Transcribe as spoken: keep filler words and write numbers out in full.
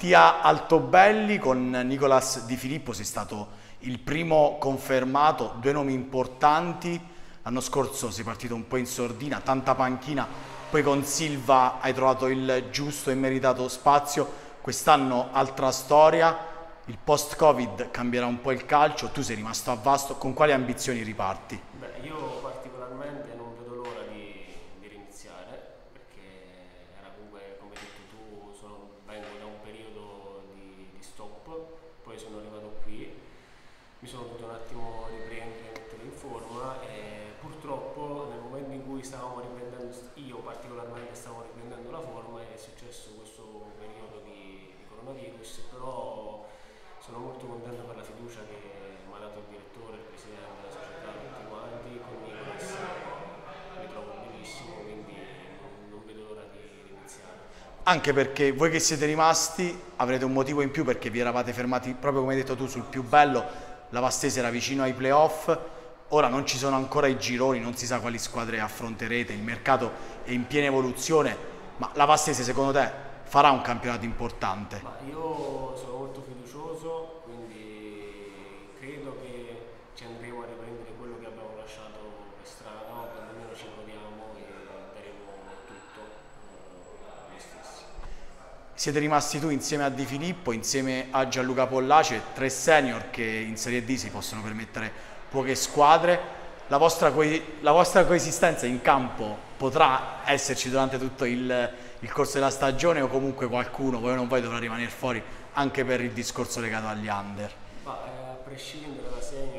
Mattia Altobelli con Nicolas Di Filippo, sei stato il primo confermato, due nomi importanti. L'anno scorso sei partito un po' in sordina, tanta panchina, poi con Silva hai trovato il giusto e meritato spazio. Quest'anno altra storia, il post-Covid cambierà un po' il calcio, tu sei rimasto a Vasto, con quali ambizioni riparti? Beh, io particolarmente non vedo l'ora di, di riniziare, perché era comunque, come hai detto tu, sono, vengo da un periodo di, di stop, poi sono arrivato qui, mi sono dovuto un attimo riprendere, mettere in forma e purtroppo nel momento in cui stavamo riprendendo, io particolarmente stavo riprendendo la forma, è successo questo periodo di, di coronavirus, però sono molto contento per la fiducia che mi ha dato il direttore, il presidente della società, tutti quanti, con Nicolas mi trovo benissimo, quindi non, non vedo l'ora di iniziare. Anche perché voi che siete rimasti avrete un motivo in più, perché vi eravate fermati, proprio come hai detto tu, sul più bello. La Vastese era vicino ai playoff, ora non ci sono ancora i gironi, non si sa quali squadre affronterete, il mercato è in piena evoluzione, ma la Vastese secondo te farà un campionato importante? Ma io sono molto fiducioso, quindi credo che ci andremo a riprendere quello che abbiamo lasciato per strada, o perlomeno ci proviamo e daremo tutto eh, noi stessi. Siete rimasti tu insieme a Di Filippo, insieme a Gianluca Pollace, tre senior che in Serie D si possono permettere poche squadre. La vostra, co la vostra coesistenza in campo potrà esserci durante tutto il, il corso della stagione, o comunque qualcuno, voi non voi, dovrà rimanere fuori anche per il discorso legato agli under? Ma eh, a prescindere da segno